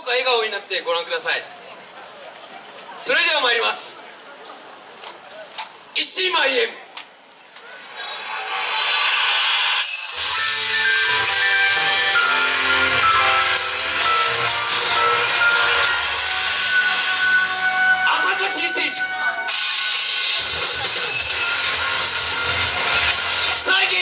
と笑顔になってご覧ください。それでは参ります。1万円。朝霞新成塾再現。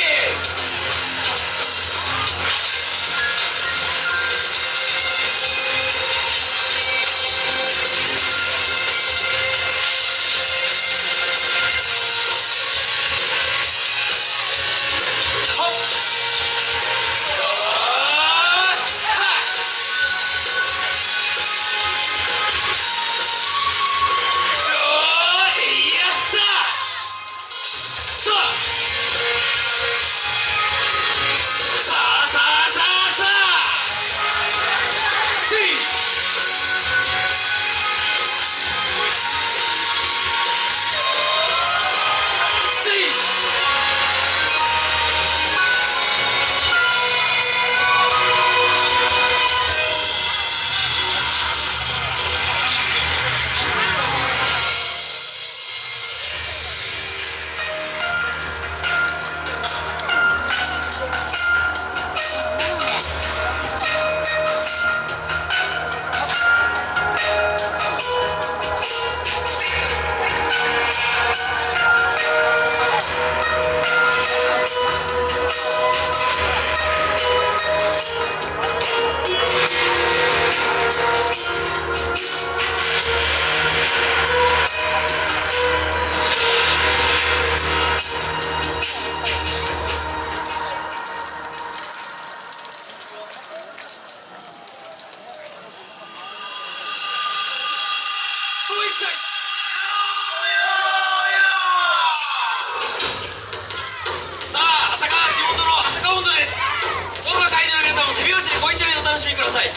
さあ、朝霞地元の朝霞温度です。その他会場の皆さんも手拍子でご一緒にお楽しみください。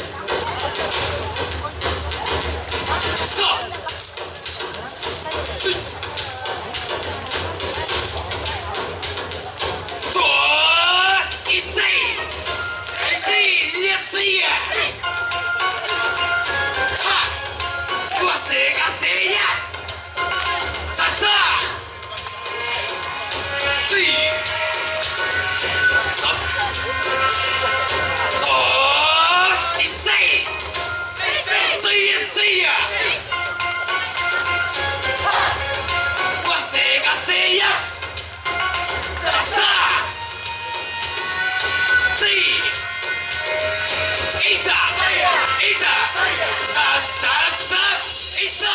さあ、すいとーいっせいいやすいやはっうわせがせいやさっさついさっとーいっせいすいやすいやうわせがせいやさっさついいざいざさっさっさいざ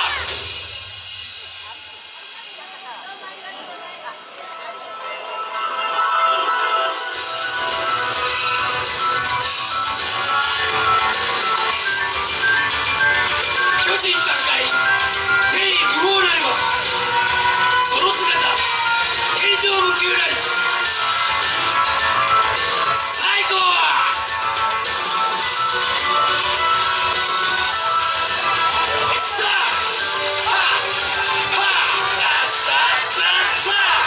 巨人奪回天意無謀なればその姿天上無窮なり最高さあはあはあさあさあさあ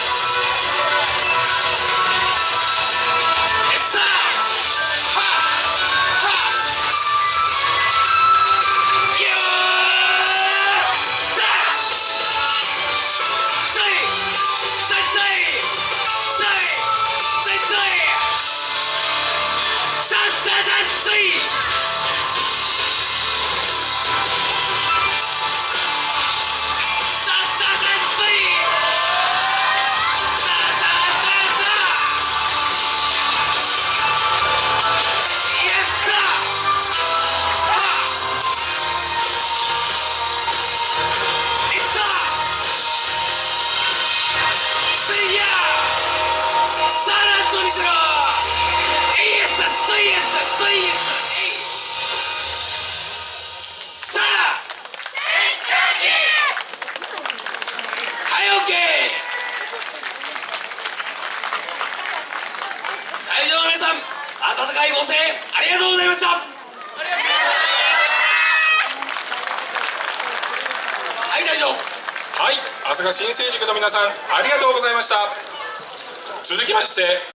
さあはあはあ会場の皆さん、温かいご声援ありがとうございました。はい、大丈夫。 はい、朝霞新成塾の皆さんありがとうございました。続きまして